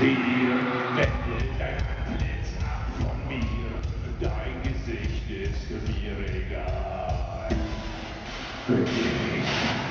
dir, wende dein Antlitz ab von mir. Dein Gesicht ist mir egal. Bück dich.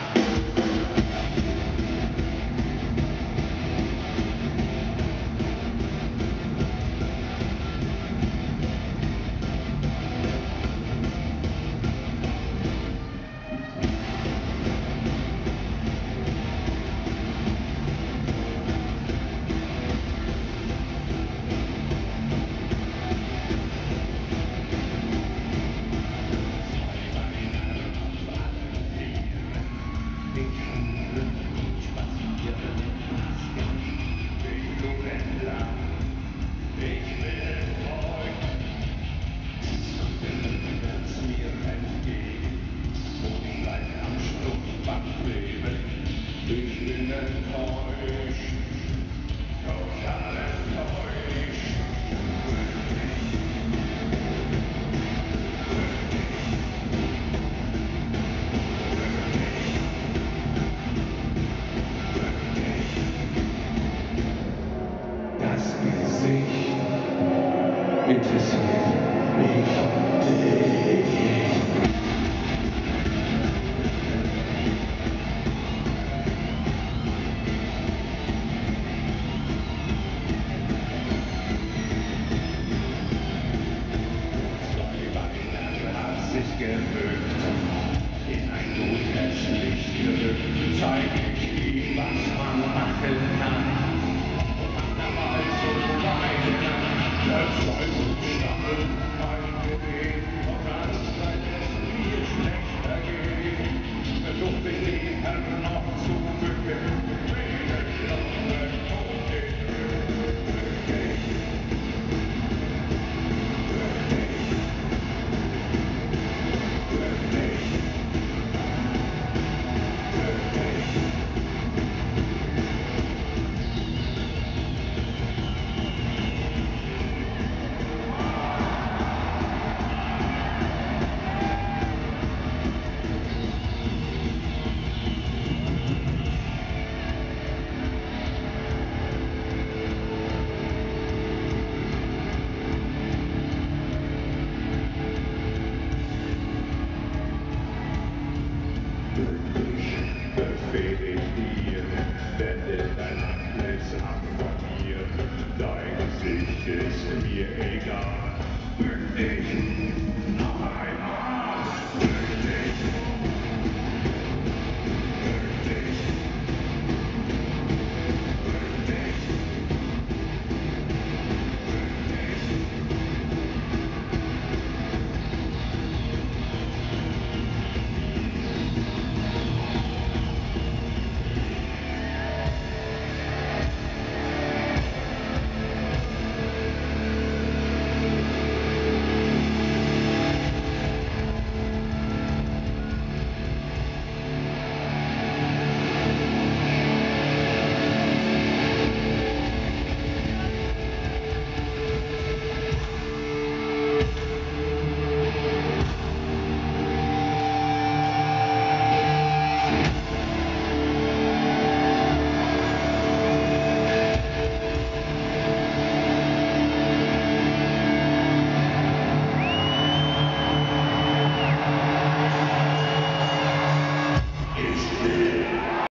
Ich bin enttäuscht, total enttäuscht. Das Gesicht interessiert mich nicht. Sich gebückt, in ein gutes Licht gerückt, zeig ich ihm, was man machen kann. Und man dabei so weinen, Stolz und Stachel, kein Gerät, und als wenn es mir schlechter geht, versucht ich den Herrn noch zu bücken, wegen Schlumme und den befehl ich dir, wende dein Antlitz ab von mir, dein Gesicht ist mir egal. Bück dich.